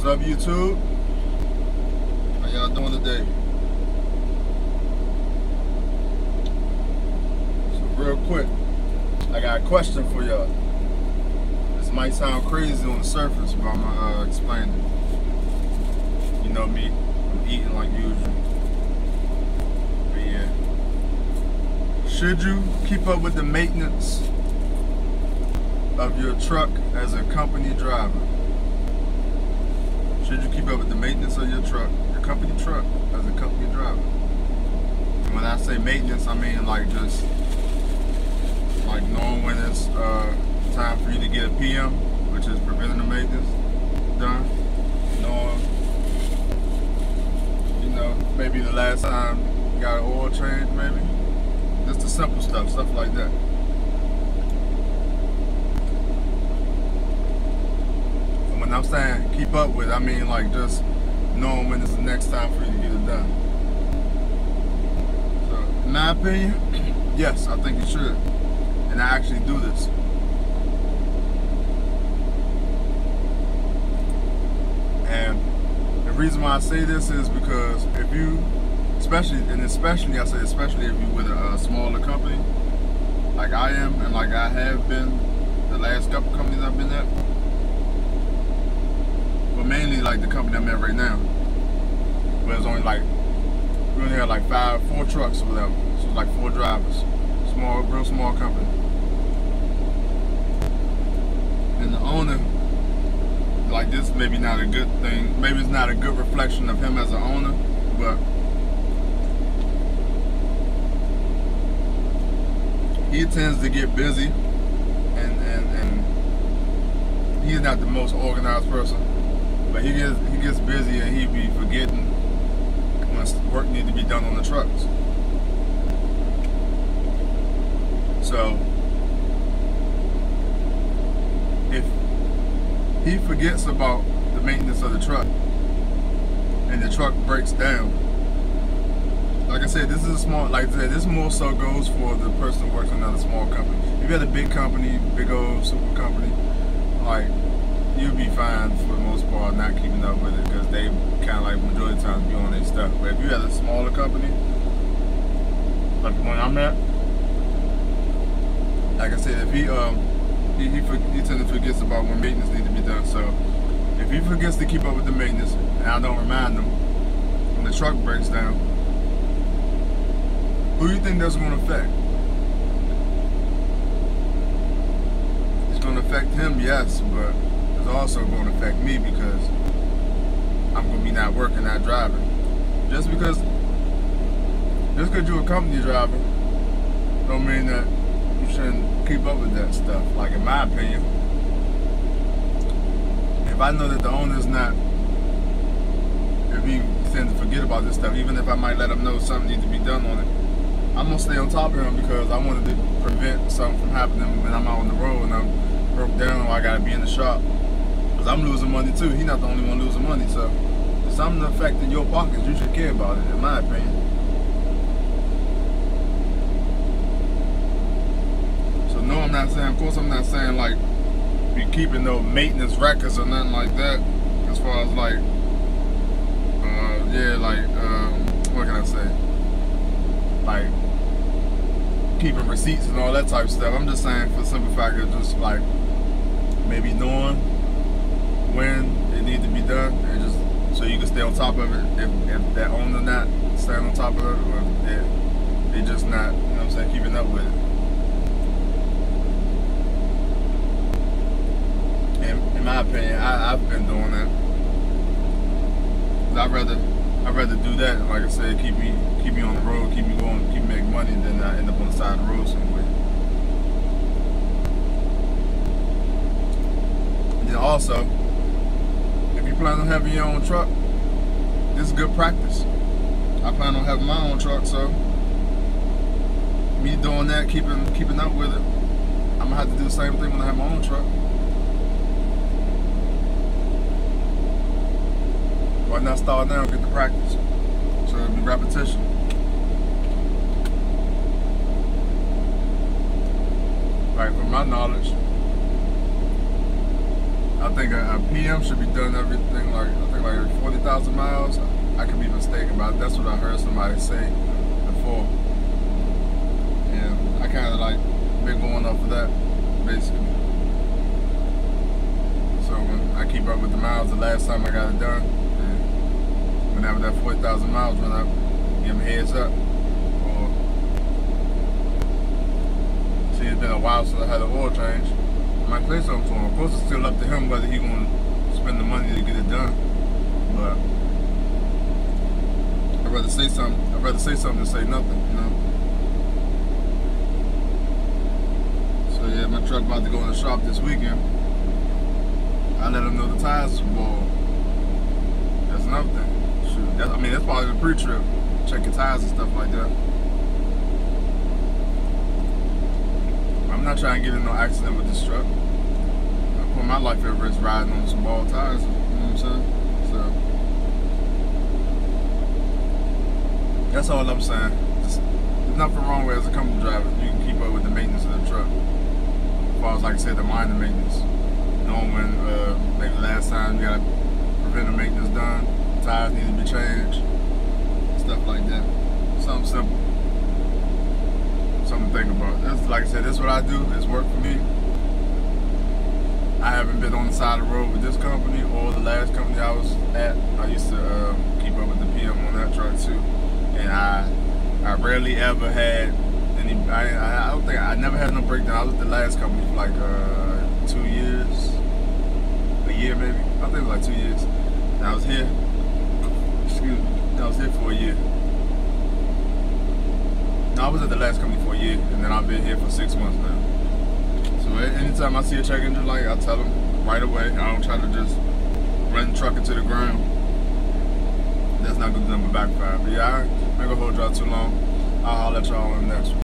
up, YouTube? How y'all doing today? So real quick, I got a question for y'all. This might sound crazy on the surface, but I'm gonna explain it. You know me, I'm eating like usual. But yeah. Should you keep up with the maintenance of your truck as a company driver? Should you keep up with the maintenance of your truck, your company truck, as a company driver? And when I say maintenance, I mean like just like knowing when it's time for you to get a PM, which is preventative maintenance, done. Knowing, you know, maybe the last time you got an oil change, maybe. Just the simple stuff like that. When I'm saying keep up with, I mean like just knowing when is the next time for you to get it done. So, in my opinion, yes, I think you should. And I actually do this. And the reason why I say this is because if you, especially I say especially if you're with a smaller company, like I am and like I have been the last couple companies I've been at, but mainly like the company I'm at right now, where it's only like, we only had like 4 trucks or whatever, so it's like 4 drivers, real small company. And the owner, like this maybe not a good thing, maybe it's not a good reflection of him as an owner, but he tends to get busy and he's not the most organized person. But he gets busy and he be forgetting when work needs to be done on the trucks. So if he forgets about the maintenance of the truck and the truck breaks down, like I said, this is a small, like I said, this more so goes for the person who works in another small company. If you had a big company, big old super company, like, you'll be fine for the most part not keeping up with it because they kind of like majority of the time be on their stuff. But if you had a smaller company, like the one I'm at, like I said, if he tends to forgets about when maintenance needs to be done. So if he forgets to keep up with the maintenance and I don't remind him when the truck breaks down, who do you think that's going to affect? It's going to affect him, yes, but it's also going to affect me because I'm going to be not working, not driving. Just because you're a company driver don't mean that you shouldn't keep up with that stuff. Like in my opinion, if I know that the owner's not, if he tends to forget about this stuff, even if I might let him know something needs to be done on it, I'm going to stay on top of him because I wanted to prevent something from happening when I'm out on the road and I'm broke down or I got to be in the shop. Because I'm losing money too. He's not the only one losing money. So if something affecting your pockets, you should care about it, in my opinion. So no, I'm not saying, of course I'm not saying like be keeping no maintenance records or nothing like that. As far as like, what can I say? Like keeping receipts and all that type of stuff. I'm just saying for the simple fact of just like maybe knowing when it needs to be done and just so you can stay on top of it if that owner not staying on top of it or if they just not, you know what I'm saying, keeping up with it. And in my opinion, I've been doing that. I'd rather do that and like I said, keep me on the road, keep me going, keep me making money, than I end up on the side of the road somewhere. And then also, if you plan on having your own truck, this is good practice. I plan on having my own truck, so me doing that, keeping up with it, I'm gonna have to do the same thing when I have my own truck. Why not start now and get the practice? So it'll be repetition. Like from my knowledge, I I think a PM should be done everything like I think like every 40,000 miles. I could be mistaken, but that's what I heard somebody say before, and I kind of like been going off of that basically. So when I keep up with the miles, the last time I got it done, and whenever that 40,000 miles run up, give him heads up. Or see, it's been a while since I had an oil change. I might say something to him. Of course, it's still up to him whether he gonna spend the money to get it done. But I'd rather say something. I'd rather say something than say nothing, you know. So yeah, my truck about to go in the shop this weekend. I let them know the tires were bald. That's another thing. Shoot, I mean that's part of the pre-trip. Check your tires and stuff like that. I'm not trying to get in no accident with this truck. I put my life at risk riding on some bald tires. You know what I'm saying? So that's all I'm saying. There's nothing wrong with as a company driver. You can keep up with the maintenance of the truck. As far as like I said, the minor maintenance. Knowing when maybe the last time you got preventive maintenance done, tires need to be changed, stuff like that. Something simple. Something to think about. This, like I said, this is what I do. It's work for me. I haven't been on the side of the road with this company or the last company I was at. I used to keep up with the PM on that truck too, and I rarely ever had any. I don't think I never had no breakdown. I was at the last company for like 2 years, a year maybe. I think it was like 2 years. And I was here. Excuse me. I was here for a year. No, I was at the last company for a year, and then I've been here for 6 months now. So anytime I see a check engine light, I tell them right away. I don't try to just run the truck into the ground. That's not gonna do nothing but backfire. But yeah, I ain't gonna hold y'all too long. I'll let y'all on the next one.